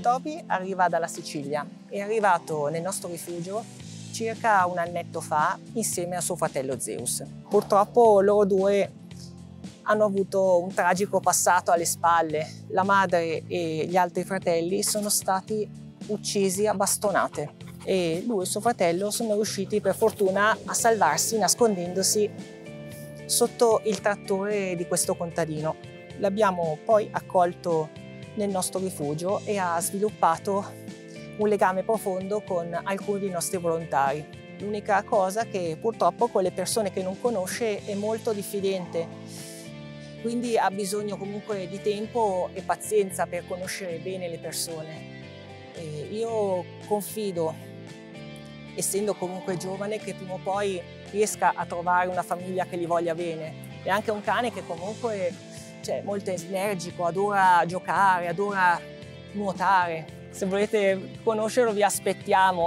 Toby arriva dalla Sicilia, è arrivato nel nostro rifugio circa un annetto fa insieme a suo fratello Zeus. Purtroppo loro due hanno avuto un tragico passato alle spalle. La madre e gli altri fratelli sono stati uccisi a bastonate e lui e suo fratello sono riusciti per fortuna a salvarsi nascondendosi sotto il trattore di questo contadino. L'abbiamo poi accolto nel nostro rifugio e ha sviluppato un legame profondo con alcuni dei nostri volontari. L'unica cosa è che purtroppo con le persone che non conosce è molto diffidente, quindi ha bisogno comunque di tempo e pazienza per conoscere bene le persone. E io confido, essendo comunque giovane, che prima o poi riesca a trovare una famiglia che gli voglia bene. È anche un cane che comunque è molto energico, adora giocare, adora nuotare. Se volete conoscerlo vi aspettiamo.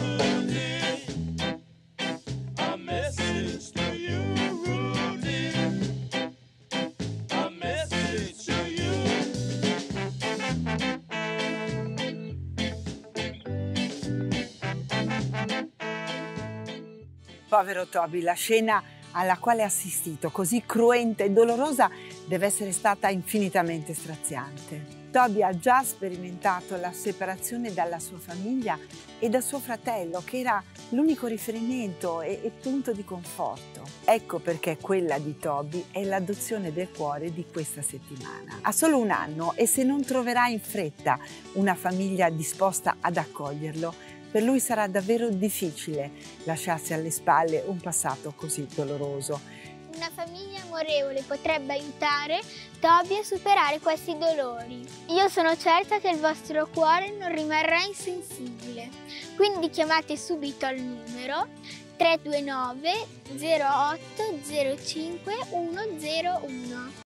Povero Toby, la scena alla quale ha assistito, così cruenta e dolorosa, deve essere stata infinitamente straziante. Toby ha già sperimentato la separazione dalla sua famiglia e da suo fratello, che era l'unico riferimento e punto di conforto. Ecco perché quella di Toby è l'adozione del cuore di questa settimana. Ha solo un anno e se non troverà in fretta una famiglia disposta ad accoglierlo, per lui sarà davvero difficile lasciarsi alle spalle un passato così doloroso. Una famiglia amorevole potrebbe aiutare Toby a superare questi dolori. Io sono certa che il vostro cuore non rimarrà insensibile. Quindi chiamate subito al numero 329 08 05 101.